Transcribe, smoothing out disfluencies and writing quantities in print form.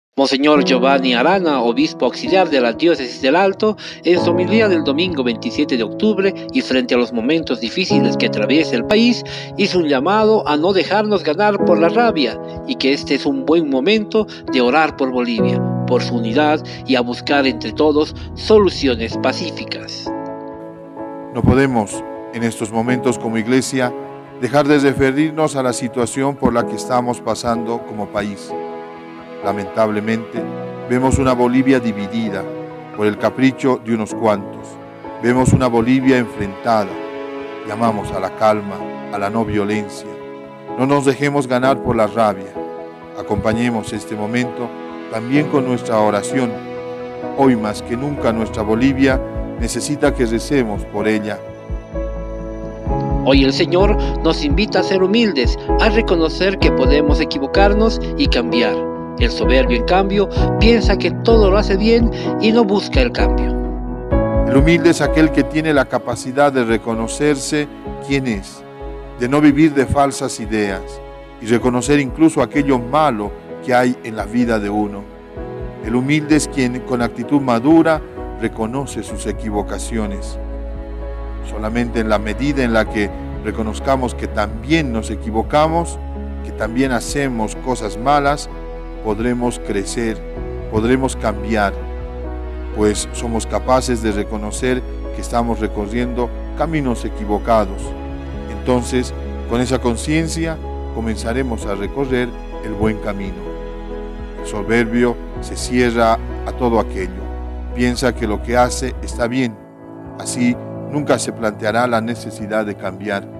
Monseñor Giovanni Arana, obispo auxiliar de la diócesis del Alto, en su homilía del domingo 27 de octubre y frente a los momentos difíciles que atraviesa el país, hizo un llamado a no dejarnos ganar por la rabia y que este es un buen momento de orar por Bolivia, por su unidad y a buscar entre todos soluciones pacíficas. No podemos, en estos momentos como Iglesia, dejar de referirnos a la situación por la que estamos pasando como país. Lamentablemente, vemos una Bolivia dividida por el capricho de unos cuantos. Vemos una Bolivia enfrentada. Llamamos a la calma, a la no violencia. No nos dejemos ganar por la rabia. Acompañemos este momento también con nuestra oración. Hoy más que nunca nuestra Bolivia necesita que recemos por ella. Hoy el Señor nos invita a ser humildes, a reconocer que podemos equivocarnos y cambiar. El soberbio, en cambio, piensa que todo lo hace bien y no busca el cambio. El humilde es aquel que tiene la capacidad de reconocerse quién es, de no vivir de falsas ideas y reconocer incluso aquello malo que hay en la vida de uno. El humilde es quien, con actitud madura, reconoce sus equivocaciones. Solamente en la medida en la que reconozcamos que también nos equivocamos, que también hacemos cosas malas, podremos crecer, podremos cambiar, pues somos capaces de reconocer que estamos recorriendo caminos equivocados. Entonces, con esa conciencia, comenzaremos a recorrer el buen camino. El soberbio se cierra a todo aquello, piensa que lo que hace está bien, así nunca se planteará la necesidad de cambiar.